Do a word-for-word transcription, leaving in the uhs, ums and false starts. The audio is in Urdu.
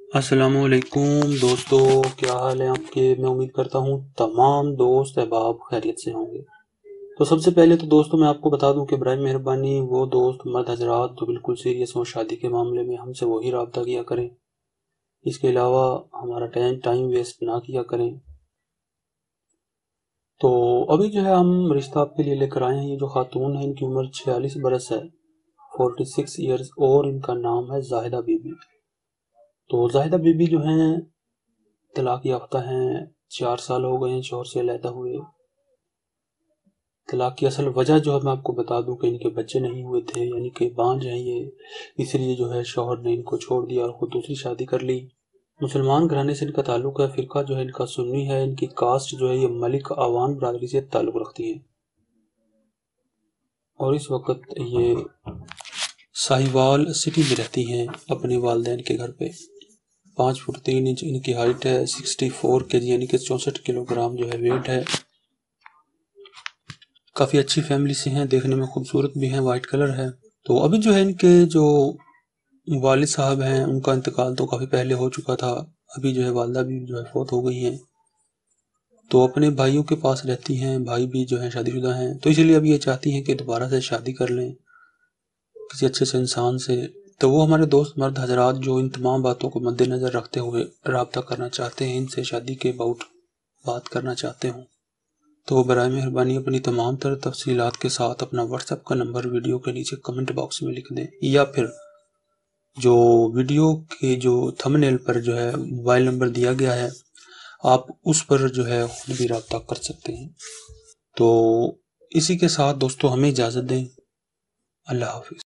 السلام علیکم دوستو، کیا حال ہے آپ کے؟ میں امید کرتا ہوں تمام دوست احباب خیریت سے ہوں گے۔ تو سب سے پہلے تو دوستو میں آپ کو بتا دوں کہ برائے مہربانی وہ دوست مرد حضرات جو بالکل سیریس ہوں شادی کے معاملے میں، ہم سے وہی رابطہ کیا کریں۔ اس کے علاوہ ہمارا ٹائم ٹائم ویسٹ نہ کیا کریں۔ تو ابھی جو ہے ہم رشتہ آپ کے لیے لے کر آئے ہیں۔ یہ جو خاتون ہے ان کی عمر چھیالیس برس ہے، فورٹی سکس ایئرز، اور ان کا نام ہے زاہدہ بی بی۔ تو زاہدہ بی بی جو ہیں طلاق یافتہ ہیں، چار سال ہو گئے ہیں شوہر سے علیحدہ ہوئے۔ طلاق کی اصل وجہ جو ہے میں آپ کو بتا دوں کہ ان کے بچے نہیں ہوئے تھے، یعنی کہ بانجھ ہیں یہ، اس لیے جو ہے شوہر نے ان کو چھوڑ دیا اور خود دوسری شادی کر لی۔ مسلمان گھرانے سے ان کا تعلق ہے، فرقہ جو ہے ان کا سنی ہے، ان کی کاسٹ جو ہے یہ ملک آوان برادری سے تعلق رکھتی ہے، اور اس وقت یہ ساہیوال سٹی میں رہتی ہیں اپنے والدین کے گھر پہ۔ پانچ فٹ تین انچ ان کی ہائٹ ہے، سکسٹی فور کے جی یعنی کہ چونسٹھ کلو گرام جو ہے ویٹ ہے۔ کافی اچھی فیملی سے ہیں، دیکھنے میں خوبصورت بھی ہیں، وائٹ کلر ہے۔ تو ابھی جو ہے ان کے جو والد صاحب ہیں ان کا انتقال تو کافی پہلے ہو چکا تھا، ابھی جو ہے والدہ بھی جو ہے فوت ہو گئی ہیں، تو اپنے بھائیوں کے پاس رہتی ہیں، بھائی بھی جو ہیں شادی شدہ ہیں، تو اسی لیے اب یہ چاہتی ہیں کہ دوبارہ سے شادی کر لیں کسی اچھے سے انسان سے۔ تو وہ ہمارے دوست مرد حضرات جو ان تمام باتوں کو مد نظر رکھتے ہوئے رابطہ کرنا چاہتے ہیں، ان سے شادی کے اباؤٹ بات کرنا چاہتے ہوں، تو برائے مہربانی اپنی تمام تر تفصیلات کے ساتھ اپنا واٹس ایپ کا نمبر ویڈیو کے نیچے کمنٹ باکس میں لکھ دیں، یا پھر جو ویڈیو کے جو تھمبنیل پر جو ہے موبائل نمبر دیا گیا ہے آپ اس پر جو ہے خود بھی رابطہ کر سکتے ہیں۔ تو اسی کے ساتھ دوستو ہمیں اجازت دیں، اللہ حافظ۔